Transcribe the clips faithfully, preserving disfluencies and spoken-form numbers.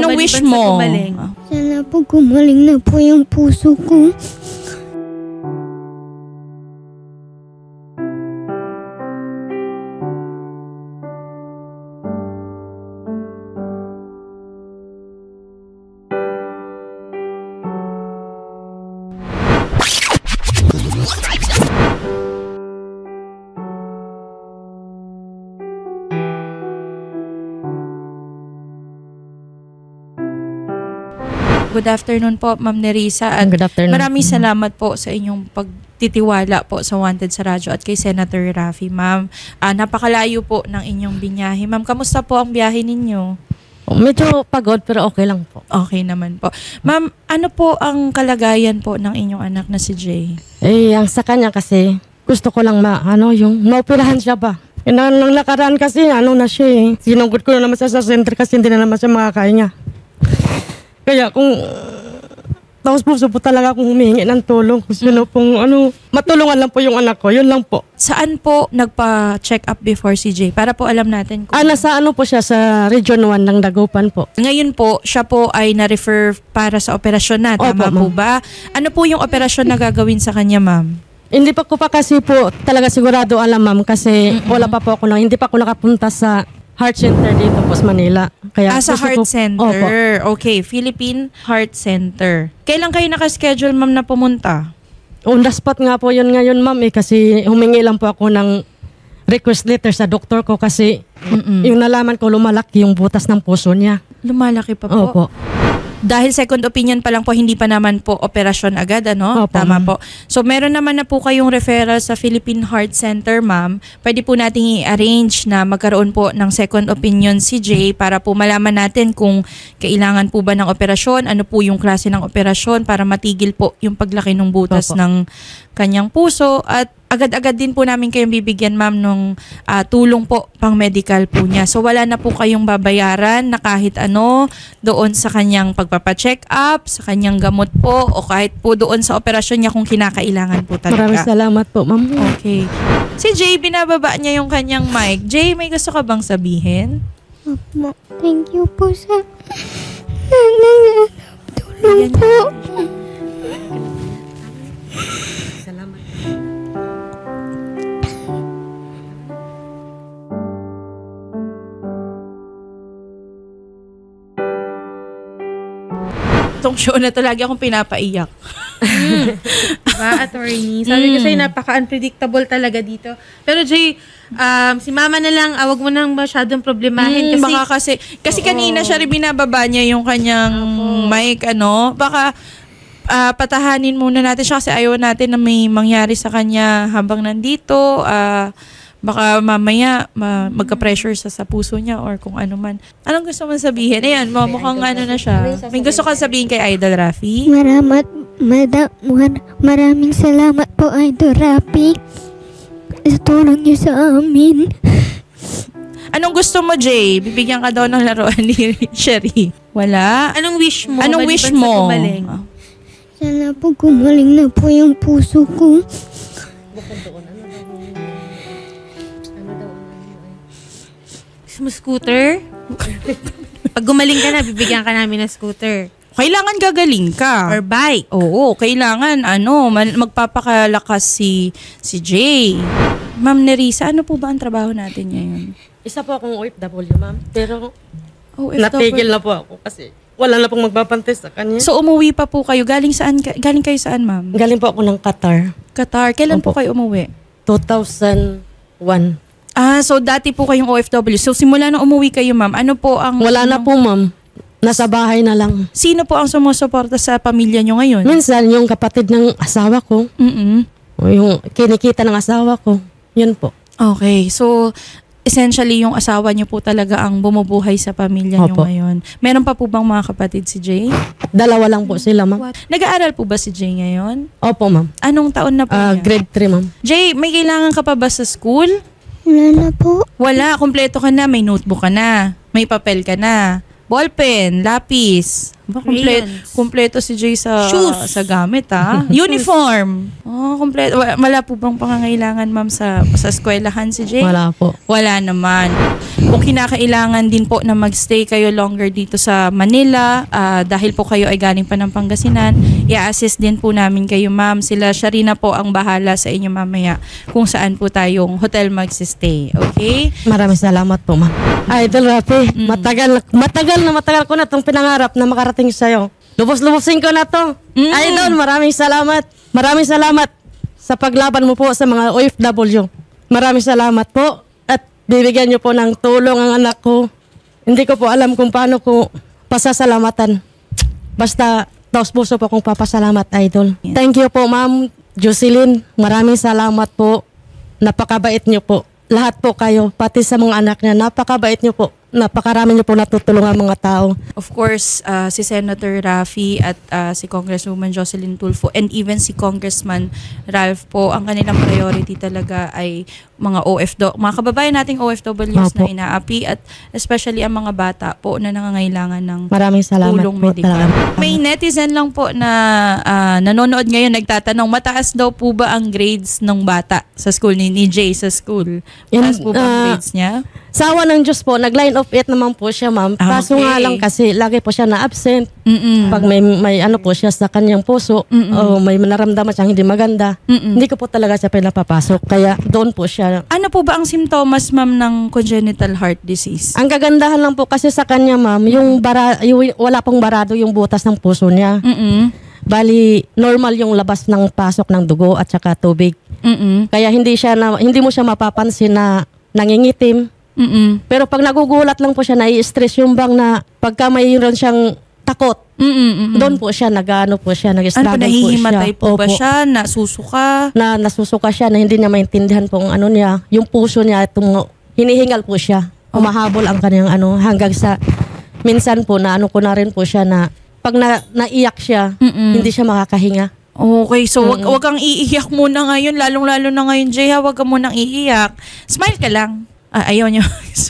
Anong wish mo? Sana po gumaling na po yung puso ko. Good afternoon po, Ma'am Nerissa. At Good afternoon. Maraming salamat po sa inyong pagtitiwala po sa Wanted sa Radyo at kay Senator Raffy, Ma'am. Uh, napakalayo po ng inyong binyahe. Ma'am, kamusta po ang biyahe ninyo? Oh, medyo pagod pero okay lang po. Okay naman po. Ma'am, ano po ang kalagayan po ng inyong anak na si Jay? Eh, ang sa kanya kasi, gusto ko lang ma, ano, yung maoperahan siya ba? Eh, nang, nang nakaraan kasi, ano na siya eh. Sinugod ko na naman siya sa center kasi hindi na naman siya makakain niya. Kaya kung tapos puso po talaga akong humingi ng tulong kung sino pong ano, matulungan lang po yung anak ko, yun lang po. Saan po nagpa-check up before si Jay? Para po alam natin kung... Ah, nasa ano po siya sa Region one ng Dagupan po. Ngayon po, siya po ay na-refer para sa operasyon na, tama Opo, po ba? Ano po yung operasyon na gagawin sa kanya, ma'am? Hindi pa ko pa kasi po talaga sigurado alam, ma'am, kasi mm-hmm. wala pa po ako na, hindi pa ako nakapunta sa Heart Center dito po sa Manila. Kaya ah, sa Heart ko, Center. Opo. Okay, Philippine Heart Center. Kailan kayo nakaschedule, ma'am, na pumunta? On the spot nga po yun ngayon, ma'am, eh, kasi humingi lang po ako ng request letter sa doktor ko kasi Mm-mm. yung nalaman ko lumalaki yung butas ng puso niya. Lumalaki pa po? Opo. Dahil second opinion pa lang po, hindi pa naman po operasyon agad, ano? Opo, Tama po. So, meron naman na po kayong referral sa Philippine Heart Center, ma'am. Pwede po nating i-arrange na magkaroon po ng second opinion si Jay para po malaman natin kung kailangan po ba ng operasyon, ano po yung klase ng operasyon para matigil po yung paglaki ng butas Opo. ng kanyang puso. At agad-agad din po namin kayong bibigyan, ma'am, nung uh, tulong po pang medical po niya. So, wala na po kayong babayaran na kahit ano doon sa kanyang pagpapacheck up, sa kanyang gamot po, o kahit po doon sa operasyon niya kung kinakailangan po talaga. Maraming salamat po, ma'am. Okay. Si Jay, binababa niya yung kanyang mic. Jay, may gusto ka bang sabihin? Opo, thank you po sa tulong po. Salamat. Itong show na to, lagi akong pinapaiyak. Mm. Diba, attorney? Sabi ko sa'yo, napaka-unpredictable talaga dito. Pero Jay, um, si mama na lang, awag mo nang masyadong problemahin. Mm, kasi, baka kasi, kasi kanina siya rin binababa niya yung kanyang Opo. mic, ano, baka uh, patahanin muna natin siya kasi ayaw natin na may mangyari sa kanya habang nandito. Uh, baka mamaya ma magka-pressure sa, sa puso niya or kung ano man. Anong gusto mong sabihin? Ayan, mukhang ano na siya. May gusto kang sabihin kay Idol Raffy? Maramat, mada, mar, maraming salamat po, Idol Raffy, sa tulong niyo sa amin. Anong gusto mo, Jay? Bibigyan ka daw ng laruan ni Sherry. Wala? Anong wish mo? Anong wish mo? Sana po gumaling na po yung puso ko. Gusto mo scooter? Pag gumaling ka na, bibigyan ka namin ng scooter. Kailangan gagaling ka. Or bike. Oo, kailangan ano, magpapakalakas si si Jay. Ma'am Nerissa, ano po ba ang trabaho natin ngayon? Isa po akong O F W, ma'am. Pero O F W. natigil na po ako kasi wala na pong magpapantay sa kanya. So umuwi pa po kayo. Galing saan? Galing kayo saan, ma'am? Galing po ako ng Qatar. Qatar. Kailan Opo. po kayo umuwi? two thousand one. Ah, so dati po kayong O F W. So simula na umuwi kayo, ma'am, ano po ang... Wala na po, ma'am. Nasa bahay na lang. Sino po ang sumusuporta sa pamilya nyo ngayon? Minsan, yung kapatid ng asawa ko, Mm-mm. o yung kinikita ng asawa ko, yun po. Okay, so essentially yung asawa nyo po talaga ang bumubuhay sa pamilya nyo Opo. ngayon. Meron pa po bang mga kapatid si Jay? Dalawa lang po sila, ma'am. Nag-aaral po ba si Jay ngayon? Opo, ma'am. Anong taon na po Ah, niya? grade three, ma'am. Jay, may kailangan ka pa ba sa school? Wala na po. Wala, kumpleto ka na. May notebook ka na. May papel ka na. Ballpen, lapis, Kompleto, Crayons. kompleto si Jay sa Shoes. sa gamit, ha? Uniform. Oh, kompleto. Wa- Wala po bang pangangailangan, ma'am, sa sa eskwelahan si Jay? Wala po. Wala naman. Kung kinakailangan din po na magstay kayo longer dito sa Manila, ah, dahil po kayo ay galing pa ng Pangasinan, i-assist din po namin kayo, ma'am. Sila, siya rin na po ang bahala sa inyo mamaya kung saan po tayong hotel magsistay. Okay? Maraming salamat po, ma'am. Idol Rafi, matagal, matagal na matagal ko na itong pinangarap na makarating sa'yo. Lubos-lubosin ko na to. Mm. Idol, maraming salamat. Maraming salamat sa paglaban mo po sa mga O F W. Maraming salamat po at bibigyan niyo po ng tulong ang anak ko. Hindi ko po alam kung paano ko pasasalamatan. Basta taos puso po kong papasalamat, Idol. Yeah. Thank you po, Ma'am Jocelyn. Maraming salamat po. Napakabait niyo po. Lahat po kayo, pati sa mga anak niya, napakabait niyo po. Napakarami niyo po natutulungan mga tao. Of course, uh, si Senator Raffy at uh, si Congresswoman Jocelyn Tulfo and even si Congressman Ralph po, ang kanilang priority talaga ay mga O F W, mga kababayan nating O F Ws na Opo. inaapi at especially ang mga bata po na nangangailangan ng Maraming salamat tulong po medikal. talaga. May netizen lang po na ah, nanonood ngayon nagtatanong, mataas daw po ba ang grades ng bata sa school ni, ni Jay sa school? Mataas po ba ang ah, grades niya? Sa awa ng Diyos po, nag-line of eight naman po siya, ma'am. Ah, Kaso nga okay. lang kasi lagi po siya na-absent. Mm-mm. Pag may, may ano po siya sa kanyang puso, o may naramdaman siyang hindi maganda, Mm-mm. hindi ko po talaga siya pinapapasok. Kaya doon po siya. Ano po ba ang simptomas, ma'am, ng congenital heart disease? Ang kagandahan lang po kasi sa kanya, ma'am, yung, bara, yung wala pong barado yung butas ng puso niya. Mm-mm. Bali, normal yung labas ng pasok ng dugo at saka tubig. Mm-mm. Kaya hindi siya na, hindi mo siya mapapansin na nangingitim. Mm-mm. Pero pag nagugulat lang po siya, nai-stress yung bang na pagka mayroon siyang takot, Mm-mm. doon po siya, nag-ano po siya, Ano po, nag-struggle po siya. nahihimatay po ba Opo. siya? Nasusuka? Na nasusuka siya, na hindi niya maintindihan po ang ano niya, yung puso niya, itong, hinihingal po siya. Umahabol ang kanyang ano, hanggang sa, minsan po, na ano ko na rin po siya na, pag na, naiyak siya, Mm-mm. hindi siya makakahinga. Okay, so wag, wag kang iiyak muna ngayon, lalong-lalo na ngayon, Jay, ha? Wag ka munang iiyak. Smile ka lang. Ah, ayaw niyo.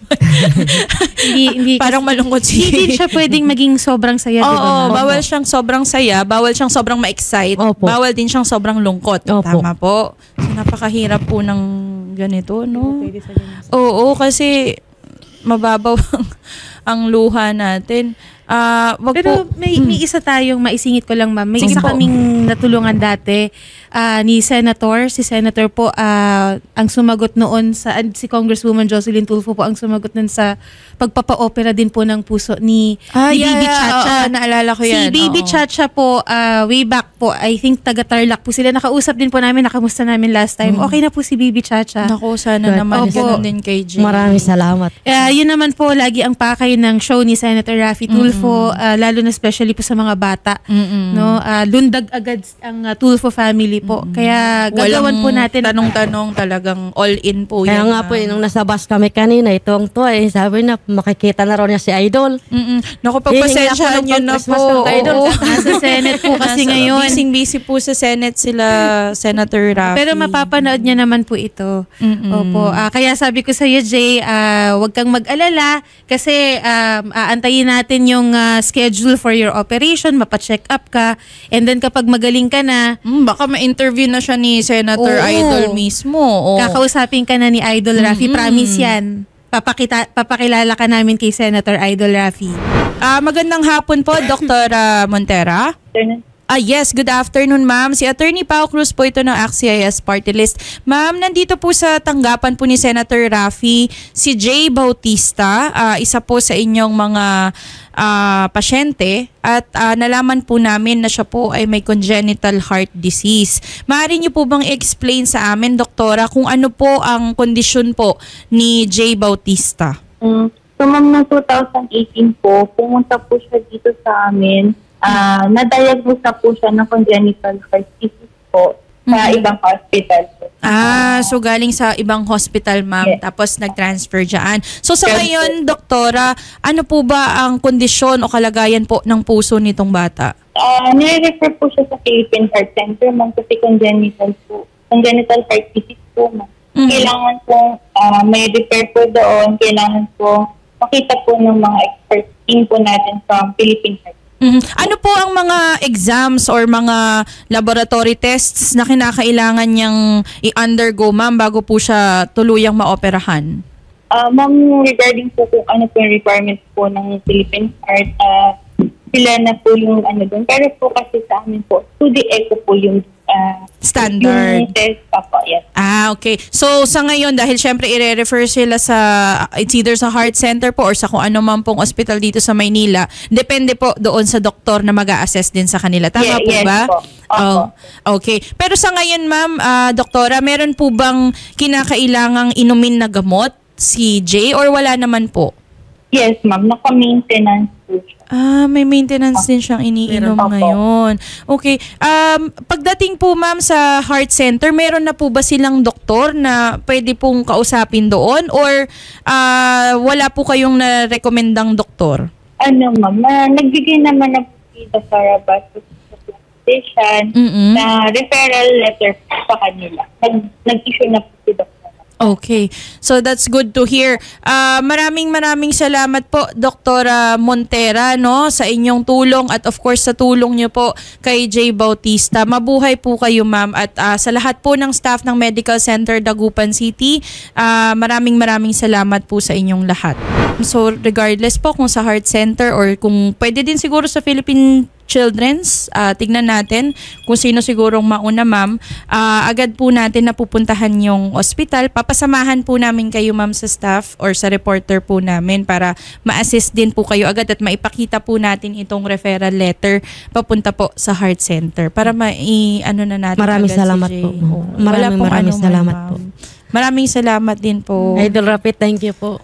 Hindi, hindi, Parang malungkot si hindi din siya pwedeng maging sobrang saya, Oo, di ba? ma'am? bawal siyang sobrang saya, bawal siyang sobrang ma-excite, Opo. bawal din siyang sobrang lungkot. Opo. Tama po. So, napakahirap po ng ganito, no? Oo, kasi mababaw ang, ang luha natin. Ah, wag Pero po, may, may isa tayong maisingit ko lang, ma'am. May Sige isa po. kaming natulungan dati ah, ni Senator. Si Senator po ah, ang sumagot noon sa, si Congresswoman Jocelyn Tulfo po ang sumagot noon sa pagpapa-opera din po ng puso ni, Ah, ni yeah, Baby yeah, Chacha. oo, naalala ko yan. Si Baby oo. Chacha po, ah, way back po, I think taga-Tarlac po sila. Nakausap din po namin, nakamusta namin last time. Okay na po si Baby Chacha. Naku, sana naman Opo. ganun din kay Jay. Maraming salamat. Uh, yun naman po lagi ang pakay ng show ni Senator Raffy Tulfo, ah, lalo na especially po sa mga bata. Mm-mm. No, Ah, lundag agad ang ah, Tulfo family po. Kaya gagawan Walang po natin tanong-tanong, talagang all-in po Kaya yan. nga po, ma'am. eh, nung nasa bus kami kanina, itong to eh, sabi na, makikita na raw niya si Idol. Mm-mm. Naku, Hihingi ako pagpasensyahan ng nyo na po. pang-Christmas ng Idol. Oo. Nasa Senate po kasi Nasa- ngayon. Busy-busy po sa Senate sila, Senator Raffy. Pero mapapanood niya naman po ito. Mm-mm. Opo. Ah, kaya sabi ko sa iyo, Jay, ah, huwag kang mag-alala kasi um, aantayin natin yung ah, schedule for your operation, mapacheck up ka, and then kapag magaling ka na, Mm, baka ma-interview na siya ni Senator Oo. Idol mismo. Oo. kakausapin ka na ni Idol Raffy. Promise yan. Papakita, papakilala ka namin kay Senator Idol Raffy. Ah, magandang hapon po, Doktora Montera. Ah, yes, good afternoon, ma'am. Si Attorney Pao Cruz po ito ng A C C I S Party List. Ma'am, nandito po sa tanggapan po ni Senator Raffy si Jay Bautista, ah, isa po sa inyong mga ah, pasyente at ah, nalaman po namin na siya po ay may congenital heart disease. Maaari niyo po bang i-explain sa amin, Doktora, kung ano po ang kondisyon po ni Jay Bautista? Mm. So, ma'am, noong two thousand eighteen po, pumunta po siya dito sa amin. Ah, na-diagnose na po siya ng congenital heart disease po sa ibang hospital po. Ah, so galing sa ibang hospital, ma'am, Yes. tapos nag-transfer dyan. So sa Yes, ngayon, Doktora, ano po ba ang kondisyon o kalagayan po ng puso nitong bata? Ah, nire-refer po siya sa Philippine Heart Center, ma'am, kasi congenital po. Congenital heart disease po, ma'am. Mhm. Kailangan po ah, may repair po doon. Kailangan po makita po ng mga expert team po natin from Philippine Heart. Mhm. Ano po ang mga exams or mga laboratory tests na kinakailangan niyang i-undergo, ma'am, bago po siya tuluyang maoperahan? Uh, ma'am, regarding po kung ano po yung requirements po ng Philippine Heart, uh, sila na po yung ano doon. Pero po kasi sa amin po, two D echo po yung uh, Standard. Yung test pa po, yes. Ah, okay. So, sa ngayon, dahil syempre i-refer sila sa, it's either sa heart center po or sa kung ano man pong hospital dito sa Maynila, depende po doon sa doktor na mag-a-assess din sa kanila. Tama Yeah, po yes ba? po. Opo. Oh, okay. Pero sa ngayon, ma'am, ah, doktora, meron po bang kinakailangang inumin na gamot si Jay or wala naman po? Yes, ma'am. Naka-maintenance po siya. Ah, may maintenance din siyang iniinom Meron pa po. ngayon. Okay. Um, pagdating po, ma'am, sa heart center, meron na po ba silang doktor na pwede pong kausapin doon or ah, wala po kayong na-recommendang doktor? Ano, ma'am, uh, nagbigay naman na po si Doctor Abbas sa station Mm-mm. na referral letter sa kanila. Nag- nag-issue na po si Doctor. Okay. So that's good to hear. Ah, maraming maraming salamat po, Doktora Montera, no, sa inyong tulong at of course sa tulong niyo po kay Jay Bautista. Mabuhay po kayo, ma'am, at ah, sa lahat po ng staff ng Medical Center Dagupan City, ah, maraming maraming salamat po sa inyong lahat. So regardless po kung sa heart center or kung pwede din siguro sa Philippine Children's, uh, tignan natin kung sino sigurong mauna, ma'am. Uh, agad po natin napupuntahan yung ospital. Papasamahan po namin kayo, ma'am, sa staff or sa reporter po namin para ma-assist din po kayo agad at maipakita po natin itong referral letter papunta po sa heart center para mai-ano na natin Maraming agad salamat si Jay. po. Oo. Maraming Wala pong maraming ano, salamat ma'am. po. Maraming salamat din po. Idol Rapid, thank you po.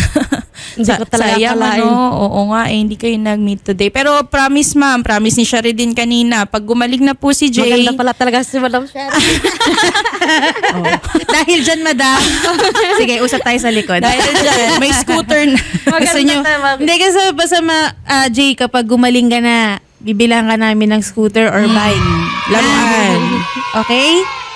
Hindi Sa, ko talaga sayang, akalain. ano, oo nga, eh, hindi kayo nag-meet today. Pero promise, ma'am, promise ni Shari din kanina, pag gumaling na po si Jay, Maganda pala talaga si Madam Sherry. Dahil dyan, madam. Sige, usap tayo sa likod. dahil dyan, may scooter na. Gusto nyo? Hindi, kasi basta ma, ah, Jay, kapag gumaling ka na, bibilang ka namin ng scooter or bike. Laruan. Okay?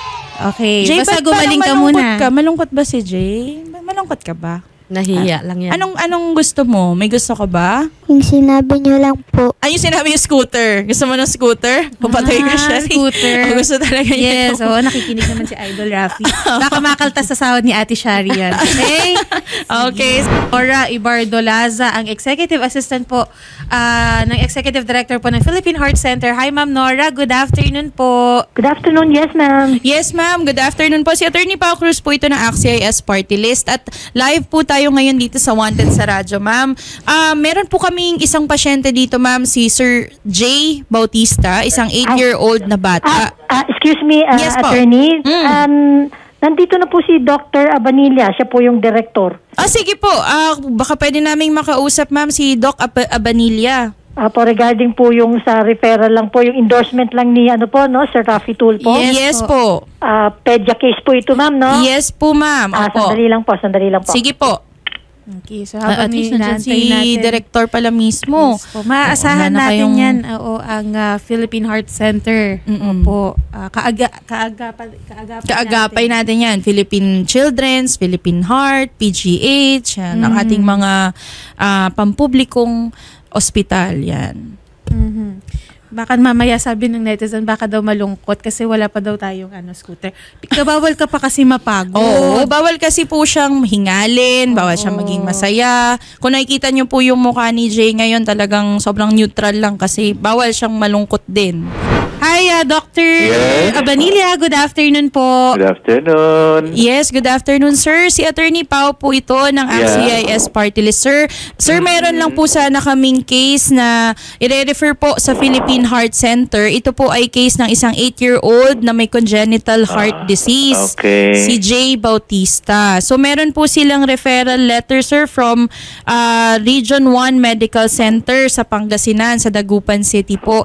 Okay. Jay, basta ba't gumaling ka parang malungkot muna. Ka? Malungkot ba si Jay? Malungkot ka ba? Nahiya lang yan. Anong anong gusto mo? May gusto ka ba? Yung sinabi niyo lang po. Ay, yung sinabi yung scooter. Gusto mo ng scooter? Papatay ka Ah, siya. scooter. O, gusto talaga niya. Yes, oo, nakikinig naman si Idol Rafi. Baka makaltas sa sahod ni Ate Shari yan. Okay? Okay. Nora Ibardolaza, ang Executive Assistant po ah, ng Executive Director po ng Philippine Heart Center. Hi, Ma'am Nora. Good afternoon po. Good afternoon. Yes, ma'am. Yes, ma'am. Good afternoon po. Si Attorney Pao Cruz po ito ng A C C I S Party List at live po tayo ngayon dito sa Wanted sa Radyo, ma'am. Ah, meron po kaming isang pasyente dito, ma'am, si Sir Jay Bautista, isang eight-year-old na Ah, bata. ah, excuse me, ah, Yes po. attorney. Mm. Um, nandito na po si Doctor Abanilla. Siya po yung director. Ah, sige po. Ah, baka pwede naming makausap, ma'am, si Doc Ab- Abanilla. Ah, po regarding po yung sa referral lang po, yung endorsement lang ni ano po, no, Sir Rafi Tulfo. Yes Yes po. po. Ah, pedya case po ito, ma'am, no? Yes po, ma'am. Ah, Opo. sandali lang po, sandali lang po. Sige po. Okay, so Ah, habang at least nandiyan si inaantay natin. director pala mismo. Yes po. Maaasahan Oo, wala na natin kayong- yan. Oo, ang ah, Philippine Heart Center. Mm-mm. Opo. Ah, kaaga, kaagapan, kaagapay, Kaagapay natin yan. Philippine Children's, Philippine Heart, P G H, yan, ang Mm. ating mga ah, pampublikong ospital. Yan. Mhm. Baka mamaya sabi ng netizen, baka daw malungkot kasi wala pa daw tayong ano, scooter. Bawal ka pa kasi mapagod. Oo, bawal kasi po siyang hingalin, bawal siyang maging masaya. Kung nakikita niyo po yung mukha ni Jay ngayon, talagang sobrang neutral lang kasi bawal siyang malungkot din. Hi, ah, Doctor Yes. Abanilla. Good afternoon po. Good afternoon. Yes, good afternoon, sir. Si Attorney Pao po ito ng A C C I S Party List. Sir, sir, meron lang po sana kaming case na i-refer po sa Philippine Heart Center. Ito po ay case ng isang eight-year-old na may congenital heart disease. okay. Si Jay Bautista. So, meron po silang referral letter, sir, from uh, Region one Medical Center sa Pangasinan, sa Dagupan City po.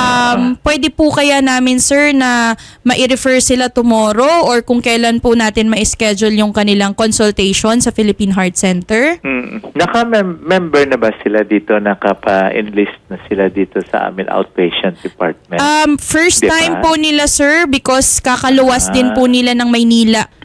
Um, pwede po kaya namin, sir, na ma-refer sila tomorrow or kung kailan po natin ma-schedule yung kanilang consultation sa Philippine Heart Center? Hmm. Naka-member na ba sila dito? Nakapa-enlist na sila dito sa amin outpatient department? Um, first Di ba? time po nila, sir, because kakaluwas Ah. din po nila ng Maynila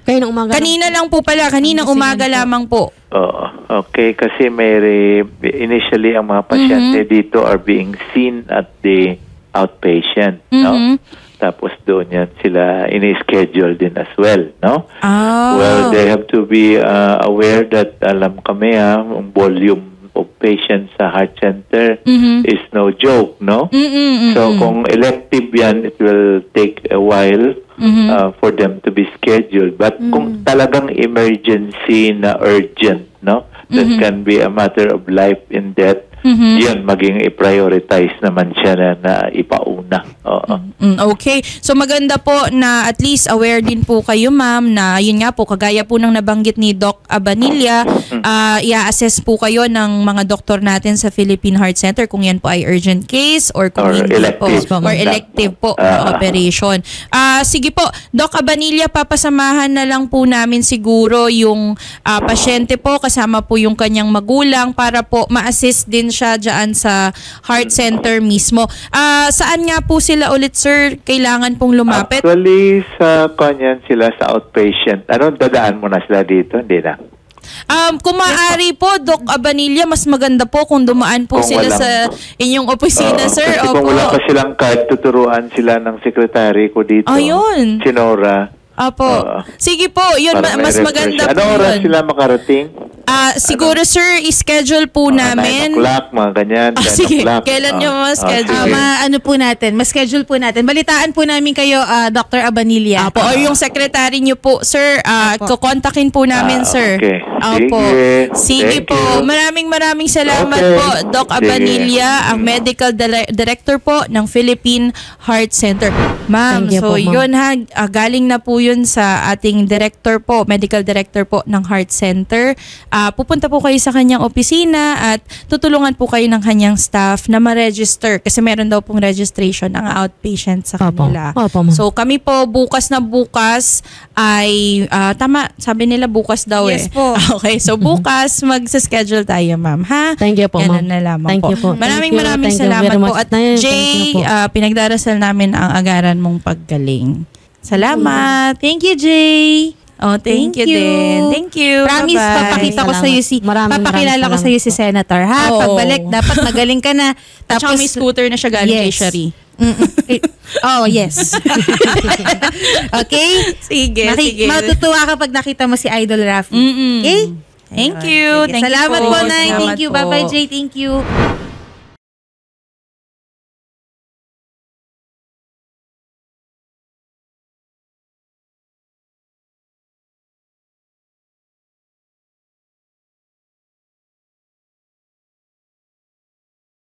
Kaya nung umaga. Kanina lang po pala, kaninang umaga lamang po. Oo. Okay, kasi may re- initially ang mga pasyente dito are being seen at the outpatient, no? Mhm. Tapos doon yan sila ini-schedule din as well, no? Ah. Well, they have to be uh, aware that alam kami ha, ang volume of patients sa heart center Mhm. is no joke, no? Mm-mm-mm. So kung elective yan, it will take a while uh, for them to be scheduled. But kung talagang emergency na urgent, no? That can be a matter of life and death. Yun, maging i-prioritize naman siya na, na ipauna. Oo. Mm, okay. So maganda po na at least aware din po kayo, ma'am, na yun nga po, kagaya po ng nabanggit ni Doc Abanilla, uh, i-assess po kayo ng mga doktor natin sa Philippine Heart Center kung yan po ay urgent case or kung Or hindi elective. po. Or elective po na Ah. operation. Ah, sige po, Doc Abanilla, papasamahan na lang po namin siguro yung ah, pasyente po, kasama po yung kanyang magulang para po ma-assist din siya dyan sa heart center mismo. Ah, saan nga po sila ulit, sir? Kailangan pong lumapit? Actually, sa kanyan sila sa outpatient. Ano, dadaan mo na sila dito? Hindi na. Um, kung maaari po, Doc Abanilla, mas maganda po kung dumaan po Kung sila walang- sa inyong opisina, Oo, sir. Kasi kung wala pa silang card, tuturuan sila ng secretary ko dito. Ayun. Si Nora. Opo. Oo. Sige po, yun, Para ma- may mas maganda refresh. po Anong oras yun. sila makarating? Ah, siguro, sir, i-schedule po Mga namin. nine o'clock, mga ganyan. Ah, ten sige. o'clock. Kailan Ah, nyo ah, ma-schedule? sige. Ah, ma- ano po natin, ma-schedule po natin. Balitaan po namin kayo, ah, Doctor Abanilla. Apo, or yung secretary nyo po, sir, ah, kukontakin po namin, Ah, sir. okay. Opo. Sige. Sige Thank po. you. Maraming maraming salamat Okay. po, Doc Sige. Abanilla, ang medical Dile- director po ng Philippine Heart Center. Ma'am, Thank you so po, ma'am. yun ha, ah, galing na po yun sa ating director po, medical director po ng Heart Center. Ah, pupunta po kayo sa kanyang opisina at tutulungan po kayo ng kanyang staff na ma-register kasi meron daw pong registration ang outpatient sa Opo. kanila. Opo, ma'am. So kami po bukas na bukas ay ah, tama, sabi nila bukas daw Yes eh. po. Okay, so bukas magsa-schedule tayo, ma'am, ha? Thank you po, Ganun ma'am. na lamang Thank po. you po. Maraming Thank you. maraming Thank you salamat very po. much, At Nay. Thank Jay, you po. ah, pinagdarasal namin ang agaran mong paggaling. Salamat. Thank you, Jay. Oh, thank, you din. Thank you. Promise, Bye-bye. papakita ko Salamat. sa iyo si Maraming papakilala maraming ko sa iyo si Senator, ha? Oo. Pagbalik, dapat magaling ka na. At saka may scooter na siya galing kay Yes. Shari. Mm-mm. Eh, oh, yes. Okay? Sige, Maki- sige. Matutuwa ka pag nakita mo si Idol Rafi. Mm-mm. Okay? Thank Ayun. you. Sige. Thank you Salamat po. po, Nay. Salamat Thank you. po. Bye-bye, Jay. Thank you.